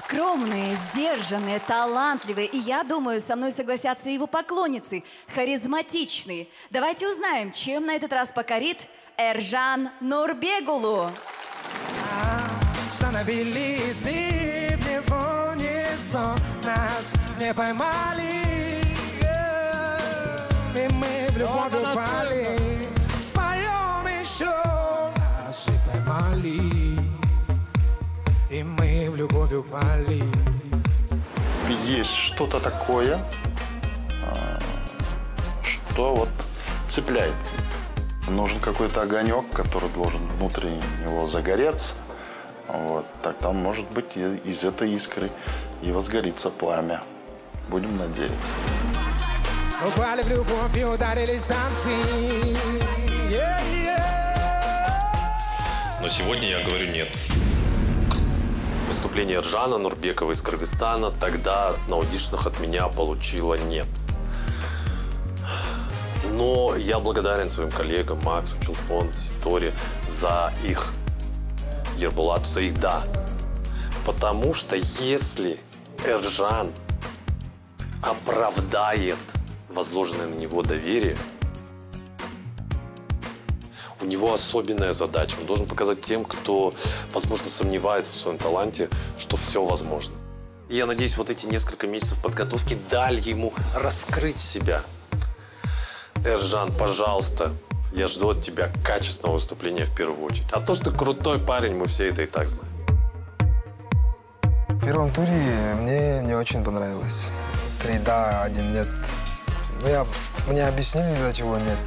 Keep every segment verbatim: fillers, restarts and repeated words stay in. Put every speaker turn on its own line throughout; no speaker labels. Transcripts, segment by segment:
Скромные, сдержанные, талантливые. И я думаю, со мной согласятся его поклонницы. Харизматичные. Давайте узнаем, чем на этот раз покорит Эржан Нурбегулу.
Остановились и в него не сон. Нас не поймали, и мы в любовь упали. Споем еще. Нас и поймали, и мы в любовь упали.
Есть что-то такое, что вот цепляет. Нужен какой-то огонек, который должен внутри него загореться. Вот. Так там, может быть, из этой искры и возгорится пламя. Будем надеяться.
Упали в любовь и ударились танцы. Yeah, yeah.
Но сегодня я говорю нет. Выступление Эржана Нурбекова из Кыргызстана тогда на аудишнах от меня получило нет. Но я благодарен своим коллегам Максу, Чулпон, Ситоре за их Ербулату, за их да. Потому что если Эржан оправдает возложенное на него доверие, у него особенная задача. Он должен показать тем, кто, возможно, сомневается в своем таланте, что все возможно. И я надеюсь, вот эти несколько месяцев подготовки дали ему раскрыть себя. Эржан, пожалуйста, я жду от тебя качественного выступления в первую очередь. А то, что ты крутой парень, мы все это и так знаем.
В первом туре мне не очень понравилось. Три да, один нет. Но я, мне объяснили, из-за чего нет.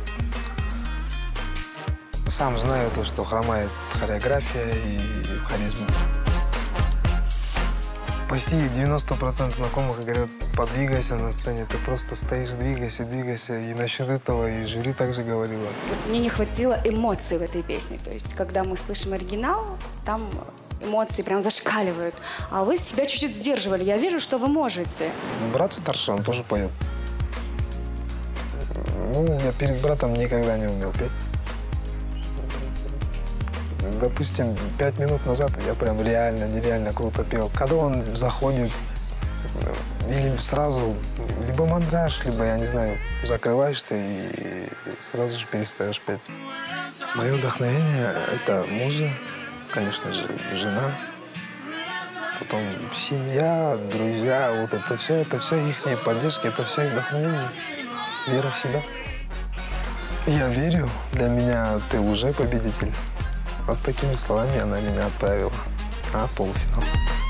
Сам знаю то, что хромает хореография и харизма. Почти девяносто процентов знакомых говорят, подвигайся на сцене, ты просто стоишь, двигайся, двигайся. И насчет этого и жюри также говорила.
Мне не хватило эмоций в этой песне. То есть, когда мы слышим оригинал, там эмоции прям зашкаливают. А вы себя чуть-чуть сдерживали. Я вижу, что вы можете.
Брат старший, он тоже поет. Ну, я перед братом никогда не умел петь. Допустим, пять минут назад я прям реально, нереально круто пел. Когда он заходит, или сразу, либо мандраж, либо, я не знаю, закрываешься и сразу же перестаешь петь. Мое вдохновение – это муза, конечно же, жена, потом семья, друзья, вот это все, это все их поддержка, это все их вдохновение, вера в себя. Я верю, для меня ты уже победитель. Вот такими словами она меня отправила на полуфинал.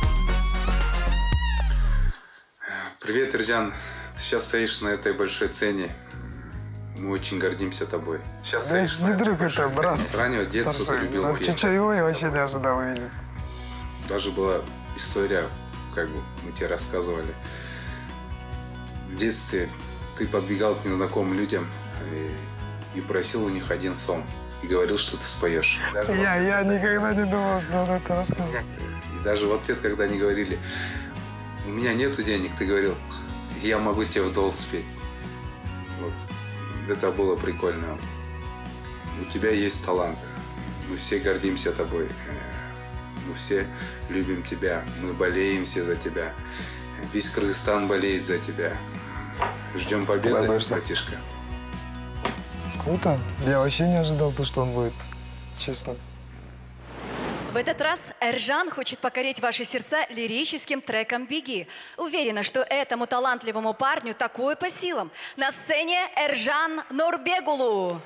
Привет, Эржан. Ты сейчас стоишь на этой большой сцене. Мы очень гордимся тобой. Сейчас
да
стоишь
не друг, это брат.
С раннего детства ты любил
ну,
петь.
Чуть-чуть его я вообще не ожидал увидеть.
Даже была история, как бы мы тебе рассказывали. В детстве ты подбегал к незнакомым людям и, и просил у них один сон. И говорил, что ты споешь.
Я, я никогда не думал, что он это рассказывает.
И даже в ответ, когда они говорили, у меня нету денег, ты говорил, я могу тебе в долг спеть. Вот. Это было прикольно. У тебя есть талант. Мы все гордимся тобой. Мы все любим тебя. Мы болеем все за тебя. Весь Кыргызстан болеет за тебя. Ждем победы, братишка.
Круто. Я вообще не ожидал то, что он будет, честно.
В этот раз Эржан хочет покорить ваши сердца лирическим треком «Беги». Уверена, что этому талантливому парню такое по силам. На сцене Эржан Нурбегулу.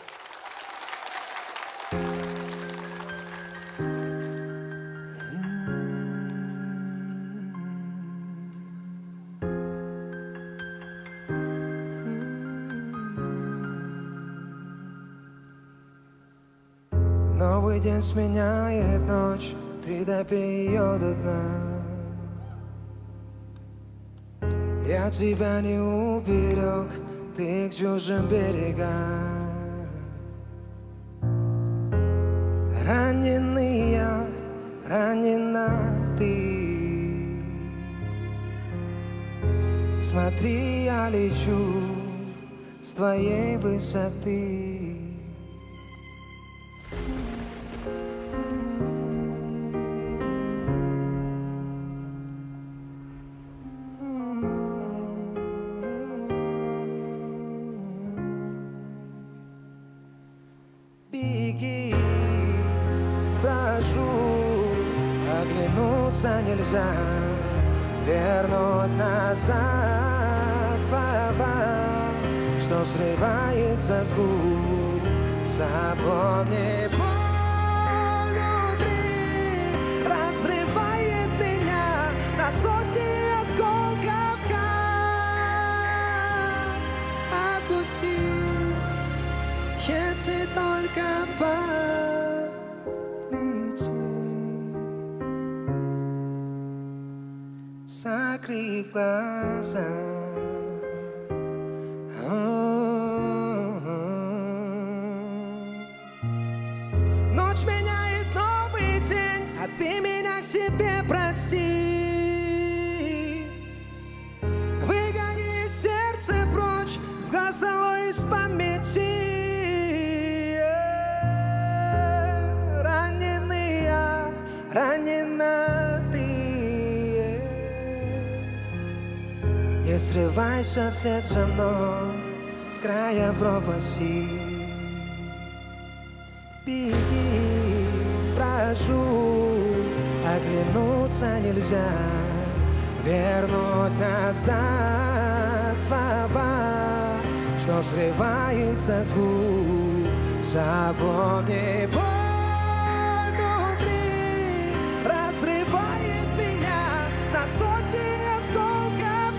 Новый день сменяет ночь, ты допей ее до дна. Я тебя не уберег, ты к чужим берегам. Раненый я, ранена ты. Смотри, я лечу с твоей высоты. оглянуться нельзя, вернуть назад слова, что срывается с губ. Запомни, боль внутри разрывает меня на сотни осколков. Отпусти, если только полетит. Закрыв глаза. Ночь меняет новый день, а ты меня к себе проси. Выгони сердце прочь, с глаз долой из памяти. Раненый я, ранена ты. Не срывайся вслед за мной с края пропасти. Беги, прошу, оглянуться нельзя, вернуть назад слова, что срывается с губ. Запомни, боль внутри разрывает меня на сотни осколков.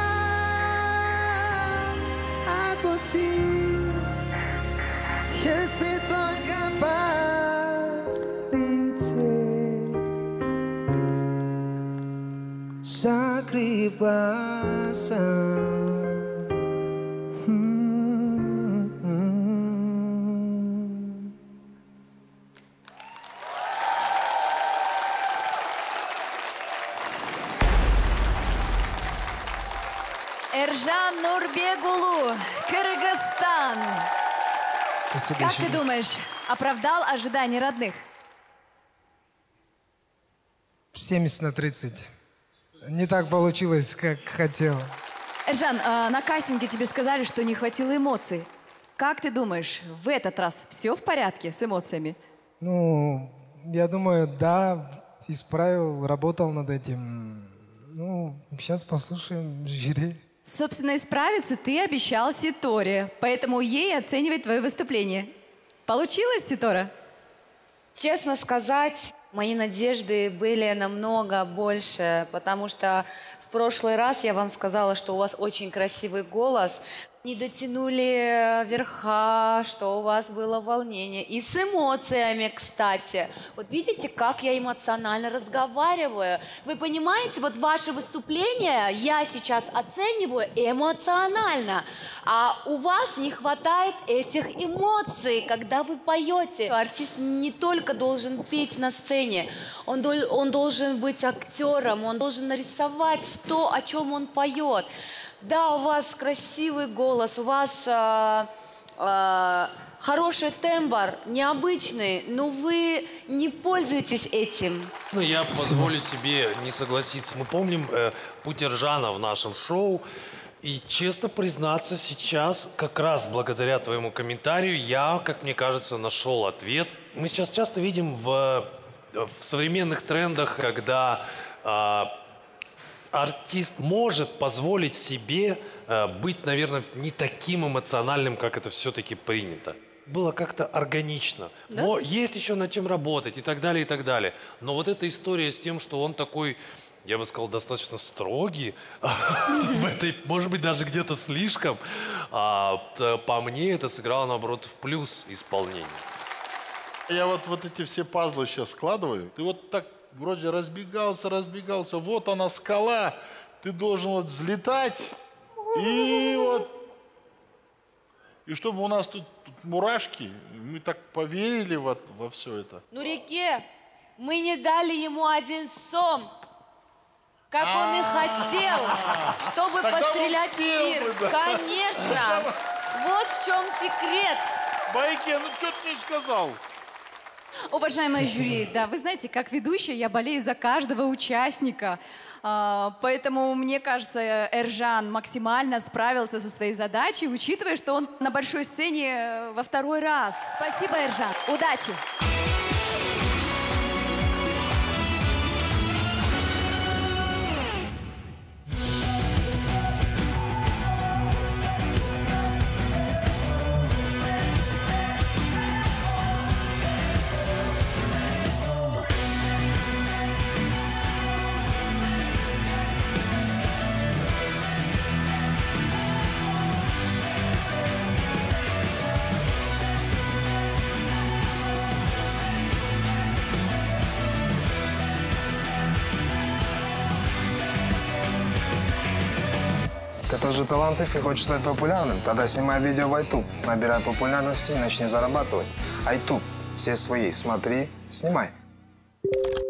Отпусти, если только полететь. Закрыв глаза.
Эржан Нурбегулу, Кыргызстан.
Спасибо,
Как
еще
ты
раз.
думаешь, оправдал ожидания родных?
семьдесят на тридцать. Не так получилось, как хотел.
Эржан, а, на кастинге тебе сказали, что не хватило эмоций. Как ты думаешь, в этот раз все в порядке с эмоциями?
Ну, я думаю, да, исправил, работал над этим. Ну, сейчас послушаем жюри.
Собственно, исправиться ты обещал Ситоре, поэтому ей оценивать твое выступление. Получилось, Ситора?
Честно сказать, мои надежды были намного больше, потому что в прошлый раз я вам сказала, что у вас очень красивый голос. Не дотянули верха, что у вас было волнение. И с эмоциями, кстати. Вот видите, как я эмоционально разговариваю. Вы понимаете, вот ваше выступление я сейчас оцениваю эмоционально. А у вас не хватает этих эмоций, когда вы поете. Артист не только должен петь на сцене, он, дол- он должен быть актером, он должен нарисовать то, о чем он поет. Да, у вас красивый голос, у вас э, э, хороший тембр, необычный, но вы не пользуетесь этим.
Ну, я позволю себе не согласиться. Мы помним э, путь Эржана в нашем шоу. И, честно признаться, сейчас, как раз благодаря твоему комментарию, я, как мне кажется, нашел ответ. Мы сейчас часто видим в, в современных трендах, когда э, артист может позволить себе э, быть, наверное, не таким эмоциональным, как это все-таки принято. Было как-то органично.
Да?
Но есть еще над чем работать и так далее, и так далее. Но вот эта история с тем, что он такой, я бы сказал, достаточно строгий, в этой, может быть, даже где-то слишком, а, по мне это сыграло, наоборот, в плюс исполнения.
Я вот, вот эти все пазлы сейчас складываю. Ты вот так вроде разбегался, разбегался. Вот она скала. Ты должен вот взлетать. И вот... И чтобы у нас тут, тут мурашки, мы так поверили во, во все это.
Ну, Реке, мы не дали ему один сом, как он и хотел, чтобы
Тогда он
пострелять в
успел
тир.
бы, да.
Конечно. Вот в чем секрет.
Байке, ну что ты не сказал?
Уважаемое жюри, да, вы знаете, как ведущая я болею за каждого участника. А, поэтому, мне кажется, Эржан максимально справился со своей задачей, учитывая, что он на большой сцене во второй раз. Спасибо, Эржан. Удачи!
Ты тоже талантлив и хочешь стать популярным? Тогда снимай видео в YouTube, набирай популярности и начни зарабатывать. А YouTube все свои, смотри, снимай.